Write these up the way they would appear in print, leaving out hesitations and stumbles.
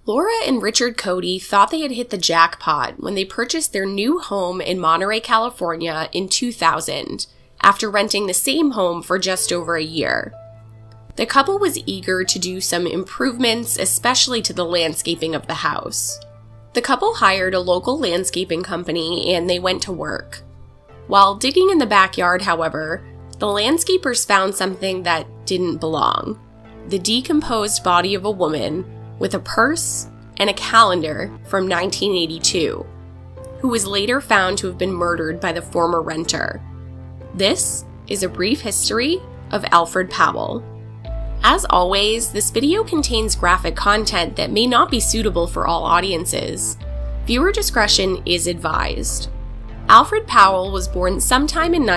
Laura and Richard Cote thought they had hit the jackpot when they purchased their new home in Monterey, California in 2000, after renting the same home for just over a year. The couple was eager to do some improvements, especially to the landscaping of the house. The couple hired a local landscaping company and they went to work. While digging in the backyard, however, the landscapers found something that didn't belong: the decomposed body of a woman with a purse and a calendar from 1982, who was later found to have been murdered by the former renter. This is a brief history of Alfred Powell. As always, this video contains graphic content that may not be suitable for all audiences. Viewer discretion is advised. Alfred Powell was born sometime in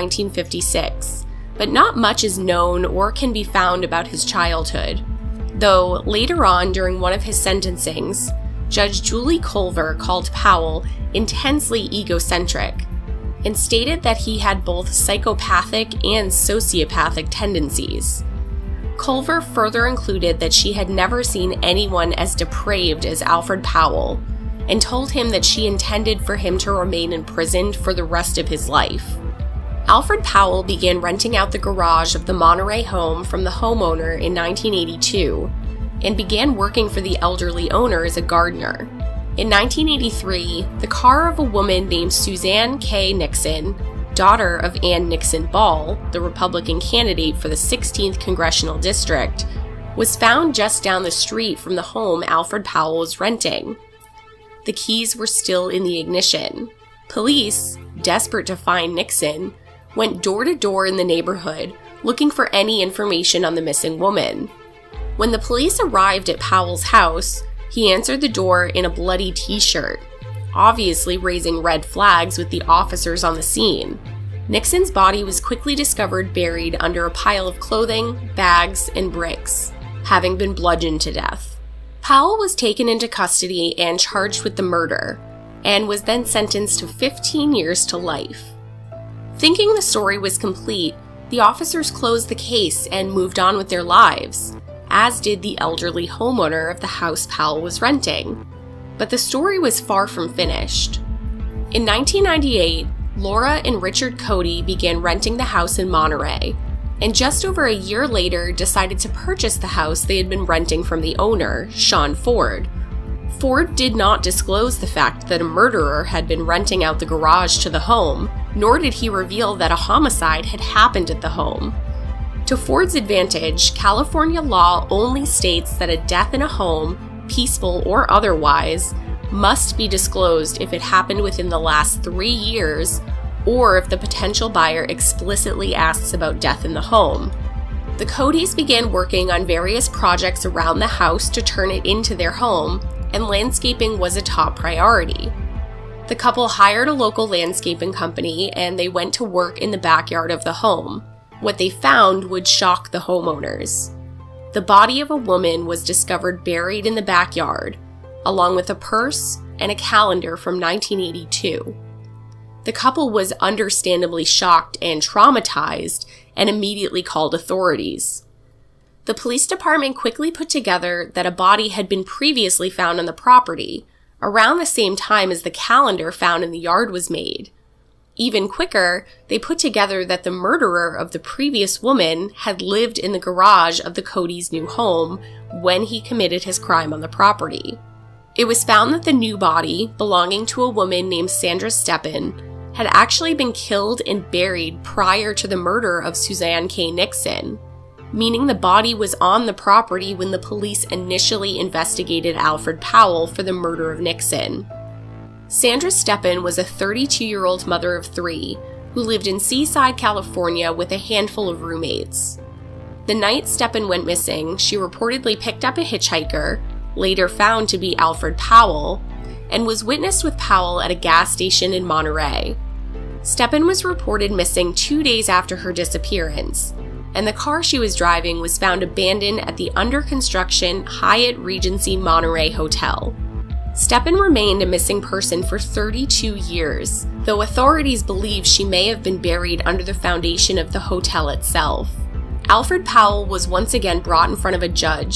1956, but not much is known or can be found about his childhood. Though later on during one of his sentencings, Judge Julie Culver called Powell intensely egocentric and stated that he had both psychopathic and sociopathic tendencies. Culver further included that she had never seen anyone as depraved as Alfred Powell and told him that she intended for him to remain imprisoned for the rest of his life. Alfred Powell began renting out the garage of the Monterey home from the homeowner in 1982 and began working for the elderly owner as a gardener. In 1983, the car of a woman named Suzanne K. Nixon, daughter of Ann Nixon Ball, the Republican candidate for the 16th Congressional District, was found just down the street from the home Alfred Powell was renting. The keys were still in the ignition. Police, desperate to find Nixon, went door to door in the neighborhood looking for any information on the missing woman. When the police arrived at Powell's house, he answered the door in a bloody t-shirt, obviously raising red flags with the officers on the scene. Nixon's body was quickly discovered buried under a pile of clothing, bags, and bricks, having been bludgeoned to death. Powell was taken into custody and charged with the murder, and was then sentenced to 15 years to life. Thinking the story was complete, the officers closed the case and moved on with their lives, as did the elderly homeowner of the house Powell was renting. But the story was far from finished. In 1998, Laura and Richard Cote began renting the house in Monterey, and just over a year later decided to purchase the house they had been renting from the owner, Sean Ford. Ford did not disclose the fact that a murderer had been renting out the garage to the home, nor did he reveal that a homicide had happened at the home. To Ford's advantage, California law only states that a death in a home, peaceful or otherwise, must be disclosed if it happened within the last 3 years or if the potential buyer explicitly asks about death in the home. The Cotes began working on various projects around the house to turn it into their home, and landscaping was a top priority. The couple hired a local landscaping company and they went to work in the backyard of the home. What they found would shock the homeowners. The body of a woman was discovered buried in the backyard, along with a purse and a calendar from 1982. The couple was understandably shocked and traumatized and immediately called authorities. The police department quickly put together that a body had been previously found on the property, around the same time as the calendar found in the yard was made. Even quicker, they put together that the murderer of the previous woman had lived in the garage of the Cotes' new home when he committed his crime on the property. It was found that the new body, belonging to a woman named Sandra Steppen, had actually been killed and buried prior to the murder of Suzanne K. Nixon, meaning the body was on the property when the police initially investigated Alfred Powell for the murder of Nixon. Sandra Steppen was a 32-year-old mother of 3 who lived in Seaside, California with a handful of roommates. The night Steppen went missing, she reportedly picked up a hitchhiker, later found to be Alfred Powell, and was witnessed with Powell at a gas station in Monterey. Steppen was reported missing 2 days after her disappearance, and the car she was driving was found abandoned at the under-construction Hyatt Regency Monterey Hotel. Steppen remained a missing person for 32 years, though authorities believe she may have been buried under the foundation of the hotel itself. Alfred Powell was once again brought in front of a judge,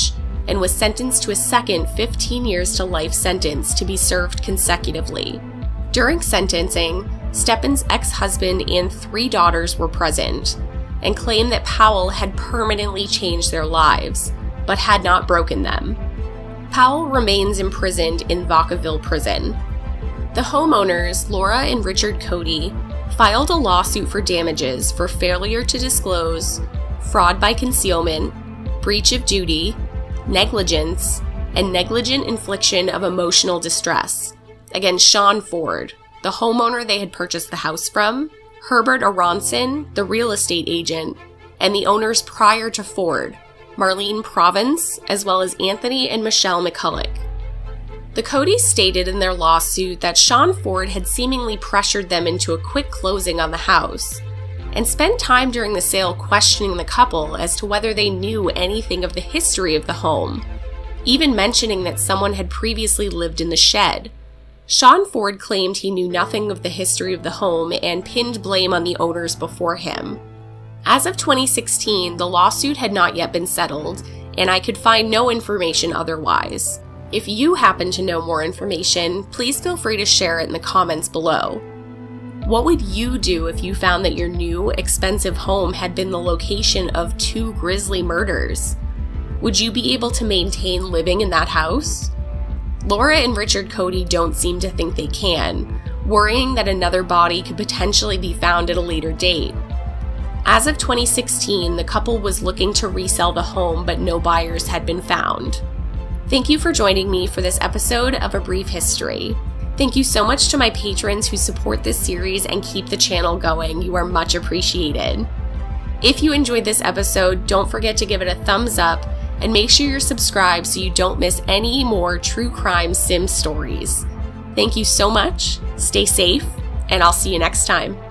and was sentenced to a second 15 years to life sentence to be served consecutively. During sentencing, Stepan's ex-husband and 3 daughters were present and claimed that Powell had permanently changed their lives, but had not broken them. Powell remains imprisoned in Vacaville prison. The homeowners, Laura and Richard Cote, filed a lawsuit for damages for failure to disclose, fraud by concealment, breach of duty, negligence, and negligent infliction of emotional distress against Sean Ford, the homeowner they had purchased the house from, Herbert Aronson, the real estate agent, and the owners prior to Ford, Marlene Provence, as well as Anthony and Michelle McCulloch. The Cotes stated in their lawsuit that Sean Ford had seemingly pressured them into a quick closing on the house, and spent time during the sale questioning the couple as to whether they knew anything of the history of the home, even mentioning that someone had previously lived in the shed. Sean Ford claimed he knew nothing of the history of the home and pinned blame on the owners before him. As of 2016, the lawsuit had not yet been settled, and I could find no information otherwise. If you happen to know more information, please feel free to share it in the comments below. What would you do if you found that your new, expensive home had been the location of 2 grisly murders? Would you be able to maintain living in that house? Laura and Richard Cote don't seem to think they can, worrying that another body could potentially be found at a later date. As of 2016, the couple was looking to resell the home, but no buyers had been found. Thank you for joining me for this episode of A Brief History. Thank you so much to my patrons who support this series and keep the channel going. You are much appreciated. If you enjoyed this episode, don't forget to give it a thumbs up and make sure you're subscribed so you don't miss any more true crime sim stories. Thank you so much, stay safe, and I'll see you next time.